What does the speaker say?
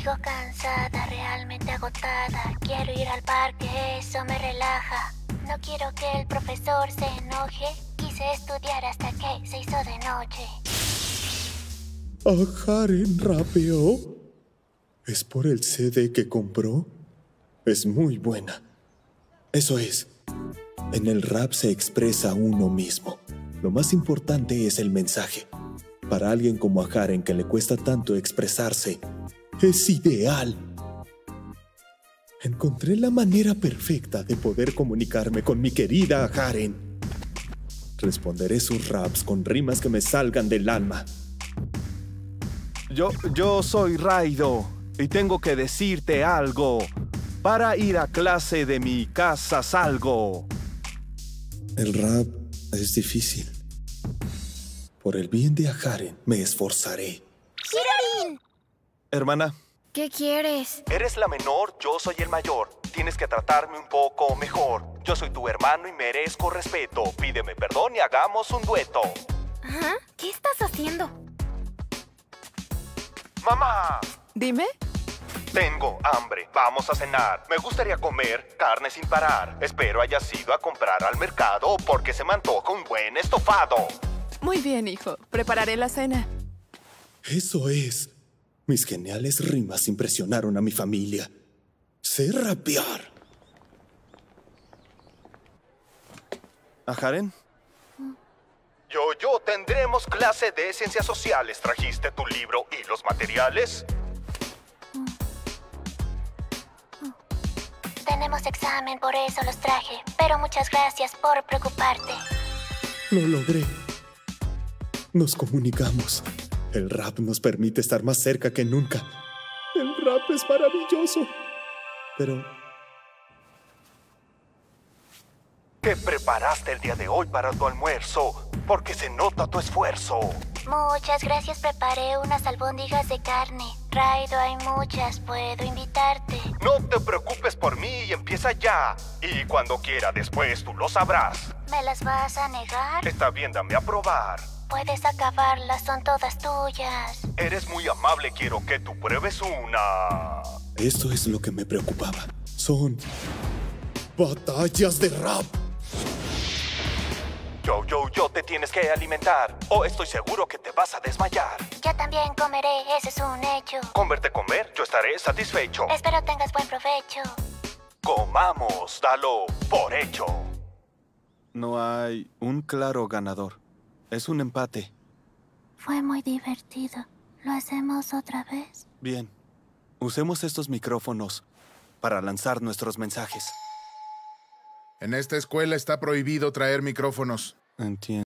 Sigo cansada, realmente agotada. Quiero ir al parque, eso me relaja. No quiero que el profesor se enoje. Quise estudiar hasta que se hizo de noche. Aharen rapeó. ¿Es por el CD que compró? Es muy buena. Eso es. En el rap se expresa uno mismo. Lo más importante es el mensaje. Para alguien como Aharen, que le cuesta tanto expresarse, es ideal. Encontré la manera perfecta de poder comunicarme con mi querida Aharen. Responderé sus raps con rimas que me salgan del alma. Yo soy Raido y tengo que decirte algo. Para ir a clase de mi casa salgo. El rap es difícil. Por el bien de Aharen, me esforzaré. ¡Hirorin! Hermana. ¿Qué quieres? Eres la menor, yo soy el mayor. Tienes que tratarme un poco mejor. Yo soy tu hermano y merezco respeto. Pídeme perdón y hagamos un dueto. ¿Ah? ¿Qué estás haciendo? ¡Mamá! Dime. Tengo hambre. Vamos a cenar. Me gustaría comer carne sin parar. Espero hayas ido a comprar al mercado porque se me antoja un buen estofado. Muy bien, hijo. Prepararé la cena. Eso es. Mis geniales rimas impresionaron a mi familia. Sé rapear. ¿Aharen? Yo, tendremos clase de ciencias sociales. ¿Trajiste tu libro y los materiales? Tenemos examen, por eso los traje. Pero muchas gracias por preocuparte. Lo logré. Nos comunicamos. El rap nos permite estar más cerca que nunca. El rap es maravilloso. Pero... ¿qué preparaste el día de hoy para tu almuerzo? Porque se nota tu esfuerzo. Muchas gracias, preparé unas albóndigas de carne. Raido, hay muchas, puedo invitarte. No te preocupes por mí y empieza ya. Y cuando quiera después tú lo sabrás. ¿Me las vas a negar? Está bien, dame a probar. Puedes acabarlas, son todas tuyas. Eres muy amable, quiero que tú pruebes una. esto es lo que me preocupaba. Son... batallas de rap. Yo, te tienes que alimentar. O estoy seguro que te vas a desmayar. Yo también comeré, ese es un hecho. Con verte comer, yo estaré satisfecho. Espero tengas buen provecho. Comamos, dalo por hecho. No hay un claro ganador. Es un empate. Fue muy divertido. ¿Lo hacemos otra vez? Bien. Usemos estos micrófonos para lanzar nuestros mensajes. En esta escuela está prohibido traer micrófonos. Entiendo.